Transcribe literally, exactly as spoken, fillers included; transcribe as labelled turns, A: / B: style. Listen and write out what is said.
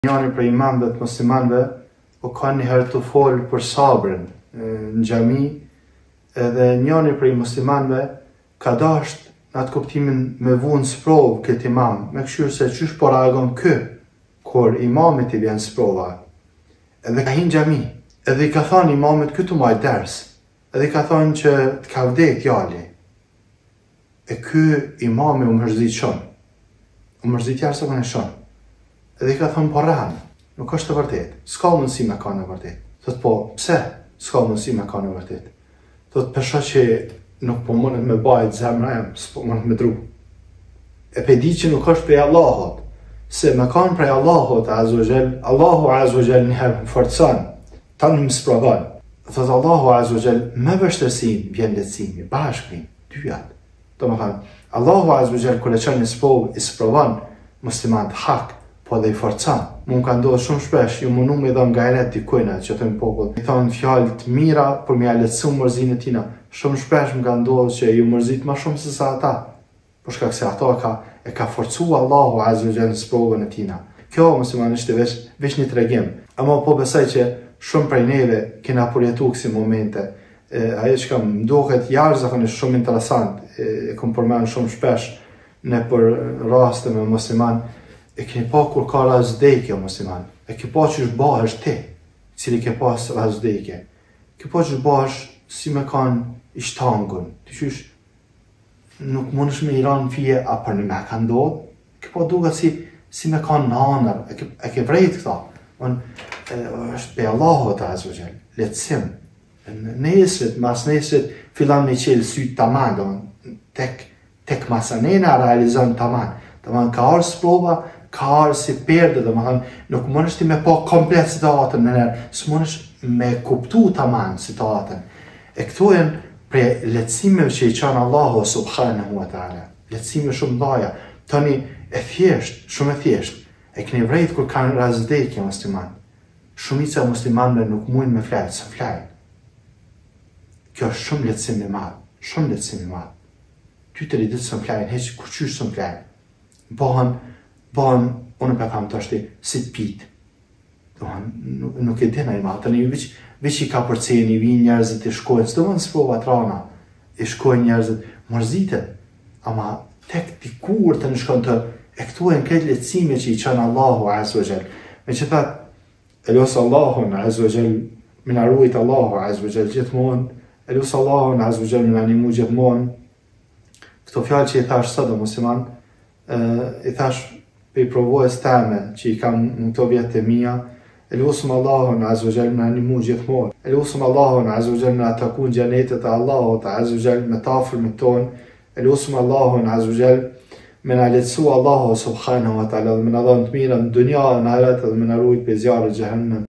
A: Njani prej imamëve të muslimanëve u ka një herë të folë për sabrën në xhami, edhe njani prej muslimanëve ka dasht në atë kuptimin me vu në sprovë këtë imam, me këshyrë se qysh po reagon kë, kur imamit i vjen sprova. Edhe ka hinë xhami, edhe i ka thonë imamit këtu maj ders, edhe i ka thonë që të ka vdek djali. E ky imami u mërzit shumë, u mërzit jarë se këne shumë. Edhe i ka thonë po rranë, nuk është të vërtet, s'ka mundësi me ka në vërtet. Thot po, pse s'ka mundësi me ka në vërtet? Thot përsha që nuk po mundet me bajt zemra em, s'po mundet me dru. E pe di që nuk është prej Allahot, se me kanë prej Allahot, azogel, Allahu azogel njëherë më forcon, ta një më sprovan. Thot Allahu azogel, me vështërsin vjen letësimi, bashkëmin, dyjat. Do më thanë, Allahu azogel kër e qënë një sprovë, i sprovan muslimant hak, po dhe i forcan. Mu më ka ndodhë shumë shpesh, ju më nume i dhëm gajret dikujna, që të më popull. I thonë fjallë të mira, për me aletësu mërzine tina. Shumë shpesh më ka ndodhë që ju mërzit ma shumë se sa ata. Por shkak se ato ka, e ka forcu Allahu azza wa jalla në sprovën e tina. Kjo, muslimanisht, e veç, veç një tregim. Ama po besaj që shumë prej neve kena përjetu kësi momente. E, aje që kam mdohet jashtëzakonisht shumë interesant, e, e kom përmenë shumë shpesh në për raste me musliman. E keni pa kur ka razdejke o musliman, e ke pa që është bahesh ti, cili ke pas razdejke. Ke pa që është bahesh si me kanë ishtangun, të qysh nuk mund është me iran fije a për një me ka ndodhë, ke pa duke si, si me kanë nanër, e ke, e ke vrejt këta. On, e, është pe Allahot azogel, letësim. Nesrit, mas nesrit, filan me qelë sytë taman, do, tek, tek masanena realizon taman. Taman ka arë sprova, ka arë si perde, dhe më thënë, nuk mund është ti me po komplet situatën në nërë, së mund është me kuptu të manë situatën. E këtu e në pre letësimeve që i qanë Allahu subhanahu wa ta'ala, letësime shumë dhaja, tani e thjesht, shumë e thjesht, e këni vrejt kur kanë razdekje musliman, shumica muslimanve nuk mujnë me flajtë, së flajnë. Kjo është shumë letësim i madhë, shumë letësim i madhë. Ty të rritit së flajnë, heqë kur qysh së flajnë. Bëhen, bëhen, unë për thamë të ashti, si të pitë. Nuk, nuk e dina i matë, një veç, veç i ka përceni, i vinë njerëzit i shkojnë, së të mënë sprova të rana, i shkojnë njerëzit, mërzitet, ama tek t'i kur të në shkojnë të, e këtu e në këtë letësime që i qënë Allahu azogel. Me që thatë, e losë Allahun azogel, mina rujtë Allahu azogel gjithmonë, e losë Allahun azogel, mina një mu gjithmonë, këto fjallë që i thash së dhe musliman, Uh, i thash për i provojës teme që i kam në këto vjetë të mija, e lusëm Allahun azogel në një mu gjithmonë, e lusëm Allahun azogel në atakun gjenetet e Allahut azogel me tafër me tonë, e lusëm Allahun azogel me në letësu Allahu subhanahu wa ta'ala dhe me në dhënë të mira në dunja në aret dhe me në rujt për zjarë gjehennëm.